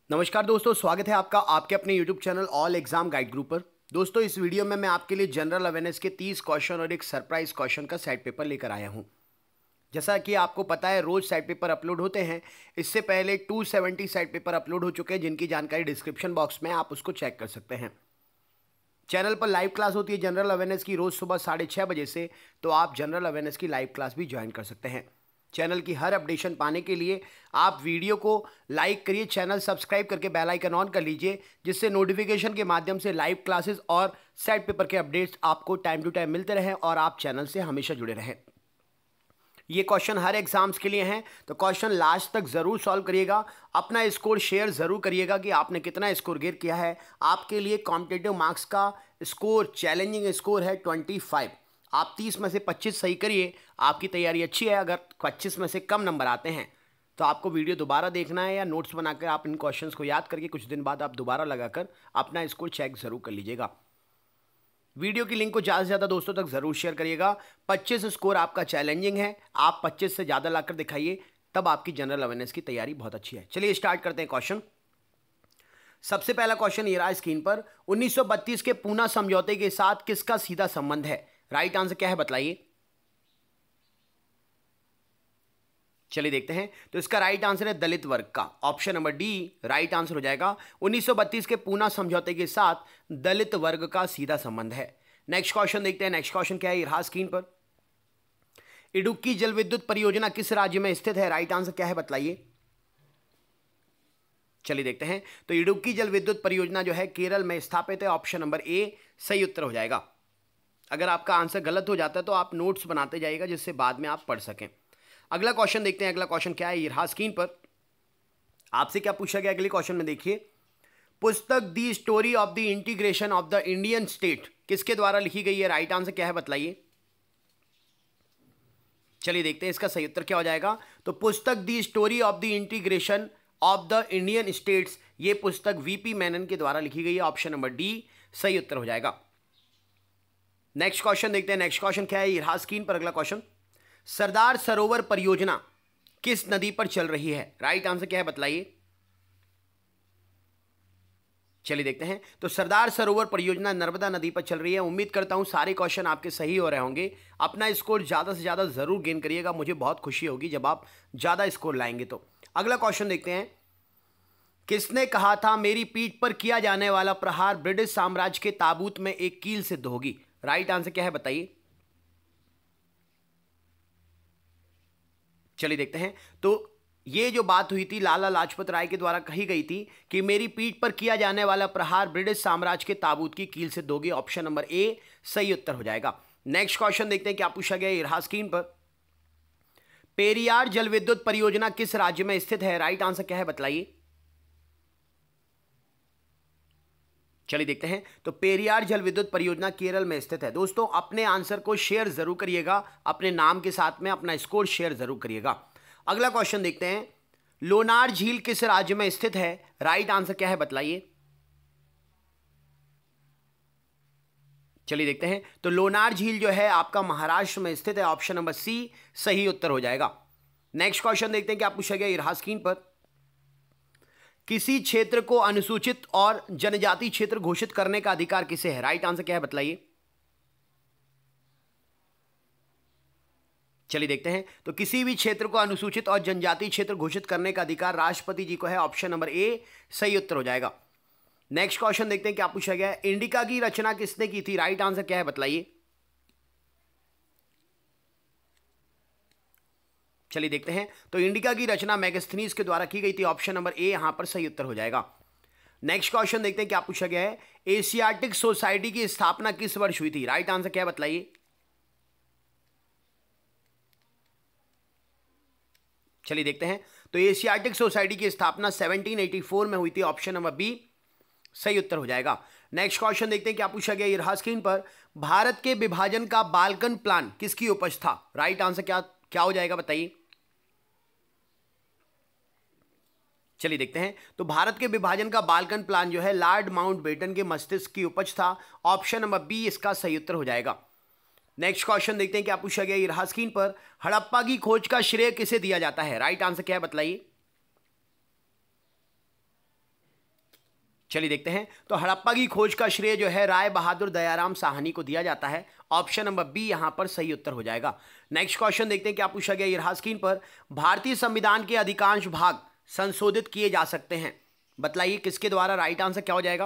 नमस्कार दोस्तों, स्वागत है आपका आपके अपने YouTube channel all exam guide group पर। दोस्तों, इस वीडियो में मैं आपके लिए जनरल अवेयरनेस के 30 क्वेश्चन और एक सरप्राइज क्वेश्चन का सेट पेपर लेकर आया हूं। जैसा कि आपको पता है, रोज सेट पेपर अपलोड होते हैं। इससे पहले 270 सेट पेपर अपलोड हो चुके हैं, जिनकी जानकारी डिस्क्रिप्शन बॉक्स में आप उसको चेक कर सकते हैं। चैनल पर लाइव क्लास होती है जनरल अवेयरनेस की, रोज सुबह 6:30 बजे से। तो आप जनरल अवेयरनेस की लाइव क्लास भी ज्वाइन कर सकते हैं। चैनल की हर अपडेशन पाने के लिए आप वीडियो को लाइक करिए, चैनल सब्सक्राइब करके बेल आइकन ऑन कर लीजिए, जिससे नोटिफिकेशन के माध्यम से लाइव क्लासेस और सेट पेपर के अपडेट्स आपको टाइम टू टाइम मिलते रहें और आप चैनल से हमेशा जुड़े रहें। ये क्वेश्चन हर एग्जाम्स के लिए हैं, तो क्वेश्चन लास्ट तक जरूर सॉल्व करिएगा। अपना स्कोर शेयर जरूर करिएगा कि आपने कितना स्कोर गेट किया है। आपके लिए कॉम्पिटिटिव मार्क्स का स्कोर, चैलेंजिंग स्कोर है 25। आप 30 में से 25 सही करिए, आपकी तैयारी अच्छी है। अगर 25 में से कम नंबर आते हैं तो आपको वीडियो दोबारा देखना है या नोट्स बनाकर आप इन क्वेश्चंस को याद करके कुछ दिन बाद आप दोबारा लगाकर अपना स्कोर चेक जरूर कर लीजिएगा। वीडियो की लिंक को ज़्यादा से ज़्यादा दोस्तों तक जरूर शेयर करिएगा। 25 स्कोर आपका चैलेंजिंग है, आप 25 से ज़्यादा लाकर दिखाइए, तब आपकी जनरल अवेयरनेस की तैयारी बहुत अच्छी है। चलिए स्टार्ट करते हैं क्वेश्चन। सबसे पहला क्वेश्चन ये रहा स्क्रीन पर। 1932 के पूना समझौते के साथ किसका सीधा संबंध है? राइट आंसर क्या है बताइए। चलिए देखते हैं। तो इसका राइट आंसर है दलित वर्ग का, option number D right answer हो जाएगा। 1932 के पूना समझौते के साथ दलित वर्ग का सीधा संबंध है। नेक्स्ट क्वेश्चन देखते हैं। नेक्स्ट क्वेश्चन क्या है, ये रहा स्क्रीन पर। इडुक्की जल विद्युत परियोजना किस राज्य में स्थित है? राइट आंसर क्या है बताइए। चलिए देखते हैं। तो इडुक्की जल विद्युत परियोजना जो है केरल में स्थापित है, ऑप्शन नंबर ए सही उत्तर हो जाएगा। अगर आपका आंसर गलत हो जाता है तो आप नोट्स बनाते जाइएगा, जिससे बाद में आप पढ़ सकें। अगला क्वेश्चन देखते हैं। अगला क्वेश्चन क्या है, ये रहा स्क्रीन पर। आपसे क्या पूछा गया अगले क्वेश्चन में, देखिए। पुस्तक the story of the integration of the Indian state किसके द्वारा लिखी गई है? राइट आंसर क्या है बताइए। चलिए देखते हैं इसका सही उत्तर क्या हो जाएगा। तो पुस्तक the story of the integration of the Indian states, ये पुस्तक वीपी मेनन के द्वारा लिखी गई है, ऑप्शन नंबर डी सही उत्तर हो जाएगा। नेक्स्ट क्वेश्चन देखते हैं। नेक्स्ट क्वेश्चन क्या है, ये रहा स्क्रीन पर। अगला क्वेश्चन। सरदार सरोवर परियोजना किस नदी पर चल रही है? राइट आंसर क्या है बताइए। चलिए देखते हैं। तो सरदार सरोवर परियोजना नर्मदा नदी पर चल रही है। उम्मीद करता हूं सारे क्वेश्चन आपके सही हो रहे होंगे। अपना स्कोर ज्यादा से ज्यादा जरूर गेन करिएगा, मुझे बहुत खुशी होगी जब आप ज्यादा स्कोर लाएंगे। तो अगला क्वेश्चन देखते हैं। किसने कहा था मेरी पीठ पर किया जाने वाला प्रहार ब्रिटिश साम्राज्य के ताबूत में एक कील सिद्ध होगी? राइट आंसर क्या है बताइए। चलिए देखते हैं। तो ये जो बात हुई थी लाला लाजपत राय के द्वारा कही गई थी कि मेरी पीठ पर किया जाने वाला प्रहार ब्रिटिश साम्राज्य के ताबूत की कील सिद्ध होगी, ऑप्शन नंबर ए सही उत्तर हो जाएगा। नेक्स्ट क्वेश्चन देखते हैं क्या पूछा गया, ये रहा स्क्रीन पर। पेरियार जल विद्युत परियोजना किस राज्य में स्थित है? राइट आंसर क्या है बताइए। चलिए देखते हैं। तो पेरियार जल विद्युत परियोजना केरल में स्थित है। दोस्तों, अपने आंसर को शेयर जरूर करिएगा, अपने नाम के साथ में अपना स्कोर शेयर जरूर करिएगा। अगला क्वेश्चन देखते हैं। लोनार झील किस राज्य में स्थित है? राइट आंसर क्या है बताइए। चलिए देखते हैं। तो लोनार झील जो है आपका महाराष्ट्र में स्थित है, ऑप्शन नंबर सी सही उत्तर हो जाएगा। नेक्स्ट क्वेश्चन देखते हैं क्या पूछा गया, ये रहा स्क्रीन पर। किसी क्षेत्र को अनुसूचित और जनजाति क्षेत्र घोषित करने का अधिकार किसे है? राइट आंसर क्या है बताइए। चलिए देखते हैं। तो किसी भी क्षेत्र को अनुसूचित और जनजाति क्षेत्र घोषित करने का अधिकार राष्ट्रपति जी को है, ऑप्शन नंबर ए सही उत्तर हो जाएगा। नेक्स्ट क्वेश्चन देखते हैं क्या पूछा गया है। इंडिका की रचना किसने की थी? राइट आंसर क्या है बताइए। चलिए देखते हैं। तो इंडिका की रचना मैगस्थनीज के द्वारा की गई थी, ऑप्शन नंबर ए यहां पर सही उत्तर हो जाएगा। नेक्स्ट क्वेश्चन देखते हैं क्या पूछा गया है। एशियाटिक सोसाइटी की स्थापना किस वर्ष हुई थी? राइट आंसर क्या बताइए। चलिए देखते हैं। तो एशियाटिक सोसाइटी की स्थापना 1784 में हुई थी, ऑप्शन नंबर बी सही उत्तर हो जाएगा। नेक्स्ट क्वेश्चन देखते हैं क्या पूछा गया, ये रहा स्क्रीन पर। भारत के विभाजन का बाल्कन प्लान किसकी उपज था? राइट आंसर क्या हो जाएगा बताइए। चलिए देखते हैं। तो भारत के विभाजन का बाल्कन प्लान जो है लॉर्ड माउंटबेटन के मस्तिष्क की उपज था, ऑप्शन नंबर बी इसका सही उत्तर हो जाएगा। नेक्स्ट क्वेश्चन देखते हैं क्या पूछा गया, ये रहा स्क्रीन पर। हड़प्पा की खोज का श्रेय किसे दिया जाता है? राइट आंसर क्या है बताइए। चलिए देखते हैं। तो हड़प्पा की खोज का श्रेय जो है राय बहादुर दयाराम साहनी को दिया जाता है। ऑप्शन नंबर बी यहां पर सही उत्तर हो जाएगा। नेक्स्ट क्वेश्चन देखते हैं क्या पूछा गया ये रहा स्क्रीन पर। भारतीय संविधान के अधिकांश भाग संशोधित किए जा सकते हैं, बतलाइए किसके द्वारा। राइट आंसर क्या हो जाएगा।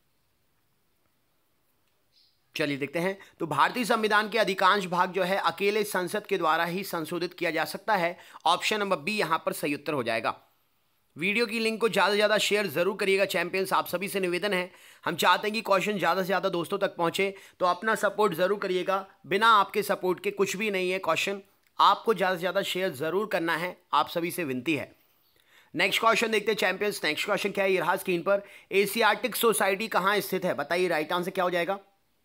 चलिए देखते हैं। तो भारतीय संविधान के अधिकांश भाग जो है अकेले संसद के द्वारा ही संशोधित किया जा सकता है। ऑप्शन नंबर बी यहां पर सही उत्तर हो जाएगा। वीडियो की लिंक को ज़्यादा से ज़्यादा शेयर जरूर करिएगा चैंपियंस, आप सभी से निवेदन है। हम चाहते हैं कि क्वेश्चन ज़्यादा से ज़्यादा दोस्तों तक पहुंचे, तो अपना सपोर्ट जरूर करिएगा। बिना आपके सपोर्ट के कुछ भी नहीं है क्वेश्चन, आपको ज़्यादा से ज़्यादा शेयर जरूर करना है, आप सभी से विनती है। नेक्स्ट क्वेश्चन देखते हैं चैंपियंस। नेक्स्ट क्वेश्चन क्या है ये रहा स्क्रीन पर। एशियाटिक सोसाइटी कहाँ स्थित है, बताइए राइट आंसर क्या हो जाएगा।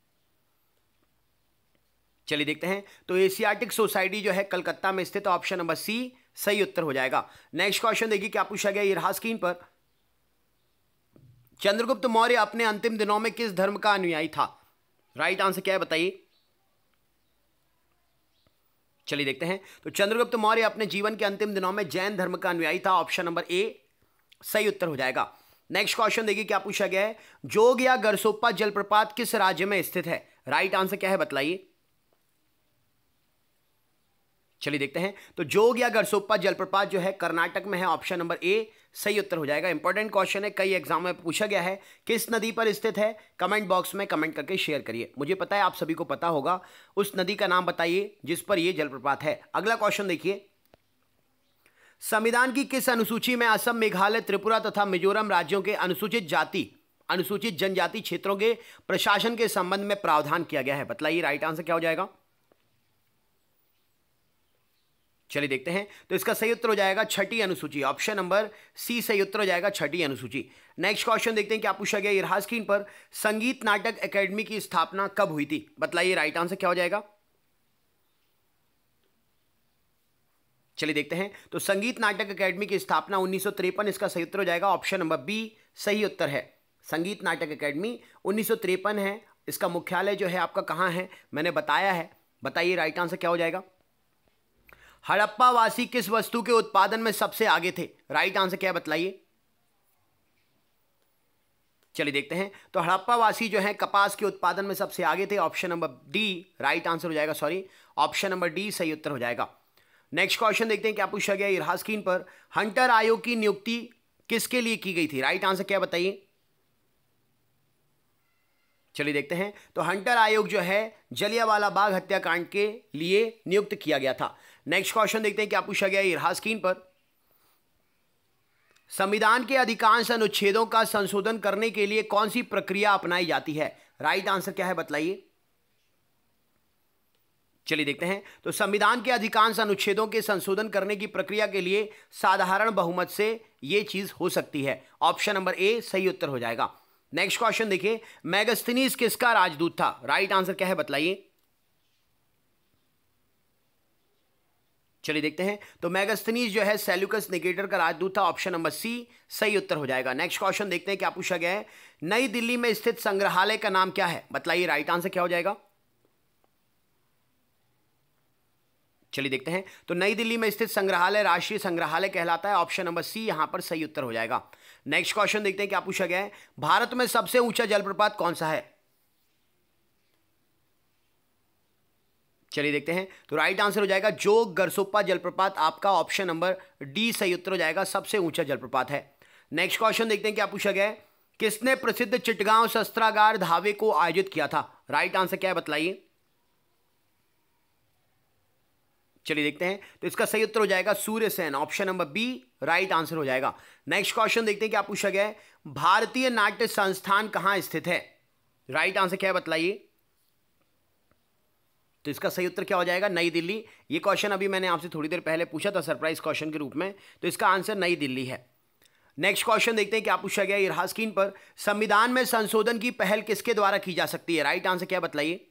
चलिए देखते हैं। तो एशियाटिक सोसाइटी जो है कलकत्ता में स्थित, ऑप्शन नंबर सी सही उत्तर हो जाएगा। नेक्स्ट क्वेश्चन देखिए क्या पूछा गया ये रहा स्क्रीन पर। चंद्रगुप्त मौर्य अपने अंतिम दिनों में किस धर्म का अनुयायी था, राइट आंसर क्या है बताइए। चलिए देखते हैं। तो चंद्रगुप्त मौर्य अपने जीवन के अंतिम दिनों में जैन धर्म का अनुयायी था, ऑप्शन नंबर ए सही उत्तर हो जाएगा। नेक्स्ट क्वेश्चन देखिए क्या पूछा गया है। जोग या गरसोप्पा जलप्रपात किस राज्य में स्थित है, राइट आंसर क्या है बताइए। चलिए देखते हैं। तो जोग या गरसोप्पा जलप्रपात जो है कर्नाटक में है, ऑप्शन नंबर ए सही उत्तर हो जाएगा। इंपॉर्टेंट क्वेश्चन है, कई एग्जाम में पूछा गया है। किस नदी पर स्थित है, कमेंट बॉक्स में कमेंट करके शेयर करिए। मुझे पता है आप सभी को पता होगा, उस नदी का नाम बताइए जिस पर यह जलप्रपात है। अगला क्वेश्चन देखिए। संविधान की किस अनुसूची में असम, मेघालय, त्रिपुरा तथा मिजोरम राज्यों के अनुसूचित जनजाति क्षेत्रों के प्रशासन के संबंध में प्रावधान किया गया है, बताइए राइट आंसर क्या हो जाएगा। चलिए देखते हैं। तो इसका सही उत्तर हो जाएगा छठी अनुसूची, ऑप्शन नंबर सी सही उत्तर हो जाएगा, छठी अनुसूची। नेक्स्ट क्वेश्चन देखते हैं क्या पूछा गया ये रहा स्क्रीन पर। संगीत नाटक एकेडमी की स्थापना कब हुई थी, बताइए राइट आंसर क्या हो जाएगा। चलिए देखते हैं। तो संगीत नाटक एकेडमी की स्थापना 1953, इसका सही उत्तर हो जाएगा, ऑप्शन नंबर बी सही उत्तर है। संगीत नाटक एकेडमी 1953 है। इसका मुख्यालय जो है आपका कहां है, मैंने बताया है, बताइए राइट आंसर क्या हो जाएगा। हड़प्पा वासी किस वस्तु के उत्पादन में सबसे आगे थे, राइट आंसर क्या है बताइए। चलिए देखते हैं। तो हड़प्पा वासी जो है कपास के उत्पादन में सबसे आगे थे, option number D right answer हो जाएगा, सॉरी ऑप्शन नंबर डी सही उत्तर हो जाएगा। नेक्स्ट क्वेश्चन देखते हैं क्या पूछा गया ये रहा स्क्रीन पर। हंटर आयोग की नियुक्ति किसके लिए की गई थी, राइट आंसर क्या बताइए। चलिए देखते हैं। तो हंटर आयोग जो है जलियांवाला बाग हत्याकांड के लिए नियुक्त किया गया था। नेक्स्ट क्वेश्चन देखते हैं क्या पूछा गया ये रहा स्क्रीन पर। संविधान के अधिकांश अनुच्छेदों का संशोधन करने के लिए कौन सी प्रक्रिया अपनाई जाती है, राइट आंसर क्या है बताइए। चलिए देखते हैं। तो संविधान के अधिकांश अनुच्छेदों के संशोधन करने की प्रक्रिया के लिए साधारण बहुमत से यह चीज हो सकती है, ऑप्शन नंबर ए सही उत्तर हो जाएगा। नेक्स्ट क्वेश्चन देखिए। मैगस्थनीज किसका राजदूत था, राइट आंसर क्या है बताइए। चलिए देखते हैं। तो मैगस्थनीज जो है सेल्यूकस निकेटर का राजदूत था, ऑप्शन नंबर सी सही उत्तर हो जाएगा। नेक्स्ट क्वेश्चन देखते हैं क्या पूछा गया है। नई दिल्ली में स्थित संग्रहालय का नाम क्या है, बताइए राइट आंसर क्या हो जाएगा। चलिए देखते हैं। तो नई दिल्ली में स्थित संग्रहालय राष्ट्रीय संग्रहालय कहलाता है, ऑप्शन नंबर सी यहां पर सही उत्तर हो जाएगा। नेक्स्ट क्वेश्चन देखते हैं क्या पूछा गया है। भारत में सबसे ऊंचा जलप्रपात कौन सा है, चलिए देखते हैं। तो राइट आंसर हो जाएगा जोग गरसोप्पा जलप्रपात, आपका ऑप्शन नंबर डी सही उत्तर हो जाएगा, सबसे ऊंचा जलप्रपात है। नेक्स्ट क्वेश्चन देखते हैं क्या पूछा गया है। किसने प्रसिद्ध चिटगांव शस्त्रागार धावे को आयोजित किया था, राइट आंसर क्या है बताइए। चलिए देखते हैं। तो इसका सही उत्तर हो जाएगा Suryasen, option number B right answer हो जाएगा। नेक्स्ट क्वेश्चन देखते हैं क्या पूछा गया है। भारतीय नाट्य संस्थान कहां स्थित है, राइट आंसर क्या है बताइए। तो इसका सही उत्तर क्या हो जाएगा, नई दिल्ली। ये क्वेश्चन अभी मैंने आपसे थोड़ी देर पहले पूछा था सरप्राइज क्वेश्चन के रूप में, तो इसका आंसर नई दिल्ली है। नेक्स्ट क्वेश्चन देखते हैं क्या पूछा गया ये रहा स्क्रीन पर। संविधान में संशोधन की पहल किसके द्वारा की जा सकती है, राइट आंसर क्या बताइए।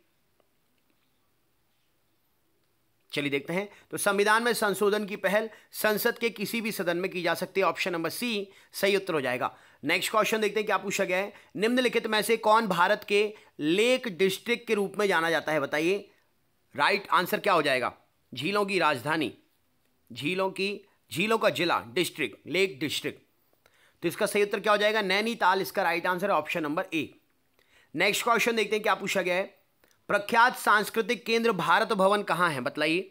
चलिए देखते हैं। तो संविधान में संशोधन की पहल संसद के किसी भी सदन में की जा सकती है, ऑप्शन नंबर सी सही उत्तर हो जाएगा। नेक्स्ट क्वेश्चन देखते हैं क्या पूछा गया है। निम्नलिखित में से कौन भारत के लेक डिस्ट्रिक्ट के रूप में जाना जाता है, बताइए राइट आंसर क्या हो जाएगा। झीलों की राजधानी, झीलों का जिला, डिस्ट्रिक्ट, लेक डिस्ट्रिक्ट। तो इसका सही उत्तर क्या हो जाएगा? नैनीताल इसका राइट आंसर है, option number A. Next question देखते हैं क्या पूछा गया है। प्रख्यात सांस्कृतिक केंद्र भारत भवन कहां है, बताइए।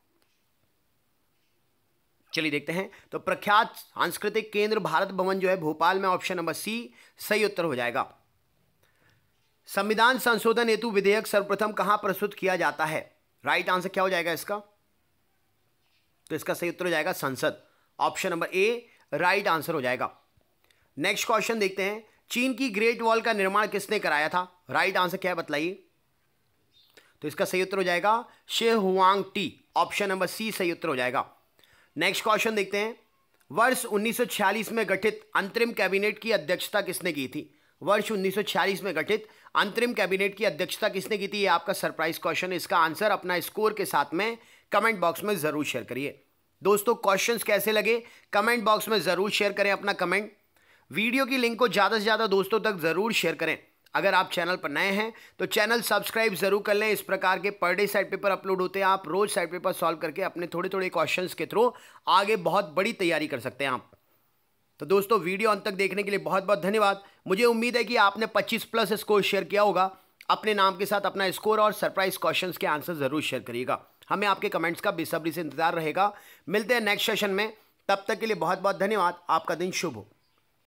चलिए देखते हैं। तो प्रख्यात सांस्कृतिक केंद्र भारत भवन जो है भोपाल में, ऑप्शन नंबर सी सही उत्तर हो जाएगा। संविधान संशोधन हेतु विधेयक सर्वप्रथम कहां प्रस्तुत किया जाता है, राइट आंसर क्या हो जाएगा इसका? तो इसका सही उत्तर हो जाएगा संसद, option number A right answer हो जाएगा। नेक्स्ट क्वेश्चन देखते हैं। चीन की ग्रेट वॉल का निर्माण किसने कराया था, राइट आंसर क्या है बताइए। तो इसका सही उत्तर हो जाएगा Shi Huang Ti, option number C सही उत्तर हो जाएगा। नेक्स्ट क्वेश्चन देखते हैं। वर्ष 1946 में गठित अंतरिम कैबिनेट की अध्यक्षता किसने की थी? वर्ष 1946 में गठित अंतरिम कैबिनेट की अध्यक्षता किसने की थी? ये आपका सरप्राइज क्वेश्चन। इसका आंसर अपना स्कोर के साथ में कमेंट बॉक्स में जरूर शेयर करिए। दोस्तों क्वेश्चंस कैसे लगे कमेंट बॉक्स में जरूर शेयर करें अपना कमेंट। वीडियो की लिंक को ज़्यादा से ज़्यादा दोस्तों तक जरूर शेयर करें। अगर आप चैनल पर नए हैं तो चैनल सब्सक्राइब जरूर कर लें। इस प्रकार के per day side paper upload होते हैं। आप रोज साइड पेपर सॉल्व करके अपने थोड़े थोड़े क्वेश्चंस के थ्रू आगे बहुत बड़ी तैयारी कर सकते हैं आप। तो दोस्तों वीडियो अंत तक देखने के लिए बहुत बहुत धन्यवाद। मुझे उम्मीद है कि आपने 25+ स्कोर शेयर किया होगा। अपने नाम के साथ अपना स्कोर और सरप्राइज क्वेश्चंस के आंसर जरूर शेयर करिएगा। हमें आपके कमेंट्स का बेसब्री से इंतजार रहेगा। मिलते हैं नेक्स्ट सेशन में, तब तक के लिए बहुत बहुत धन्यवाद। आपका दिन शुभ हो।